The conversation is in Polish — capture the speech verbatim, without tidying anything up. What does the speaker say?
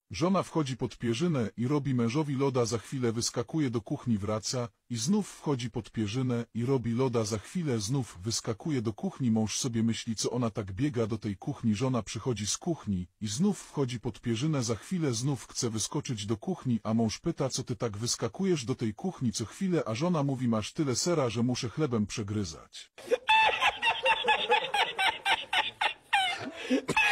Żona wchodzi pod pierzynę i robi mężowi loda, za chwilę wyskakuje do kuchni, wraca i znów wchodzi pod pierzynę i robi loda, za chwilę znów wyskakuje do kuchni. Mąż sobie myśli, co ona tak biega do tej kuchni. Żona przychodzi z kuchni i znów wchodzi pod pierzynę, za chwilę znów chce wyskoczyć do kuchni, a mąż pyta, co ty tak wyskakujesz do tej kuchni co chwilę, a żona mówi, masz tyle sera, że muszę chlebem przegryzać.